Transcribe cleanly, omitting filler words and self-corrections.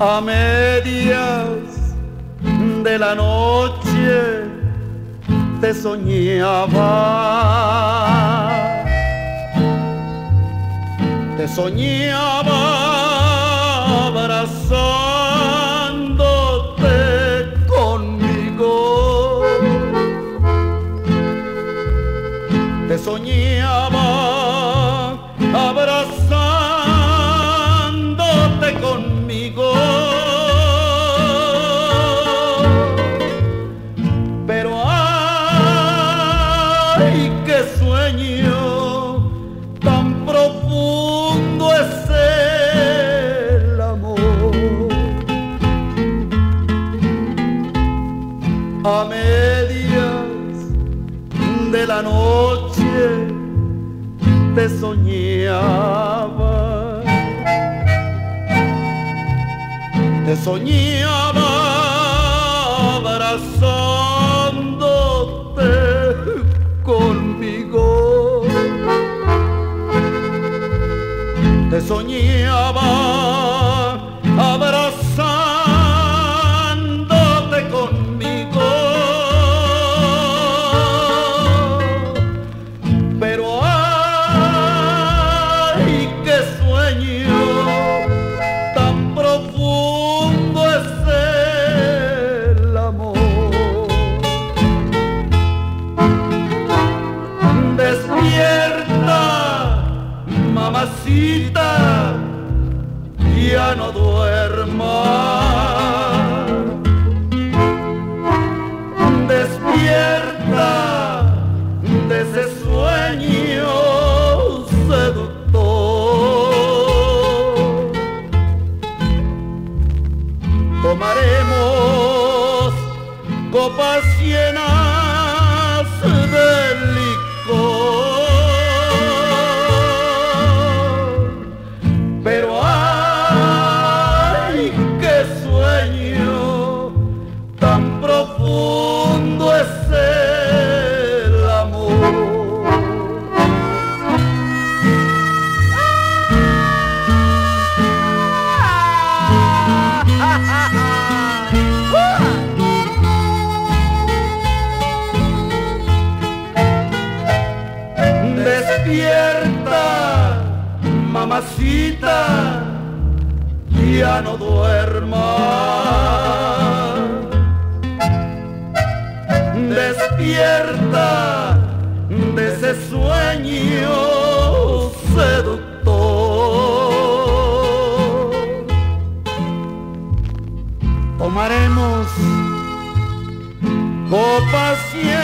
A medias de la noche te soñaba, te soñaba abrazándote conmigo, te soñaba abrazándote conmigo. Qué sueño tan profundo es el amor. A medias de la noche te soñaba, te soñaba abrazándote conmigo, te soñaba abrazándote conmigo, pero ay, qué sueño tan profundo es el amor. Despierta, mamacita, ya no duermas. Despierta de ese sueño seductor. Tomaremos copas llenas de licor, pero ay, qué sueño tan profundo es el amor. Despierta, mamacita, ya no duermas. Despierta de ese sueño seductor. Tomaremos copas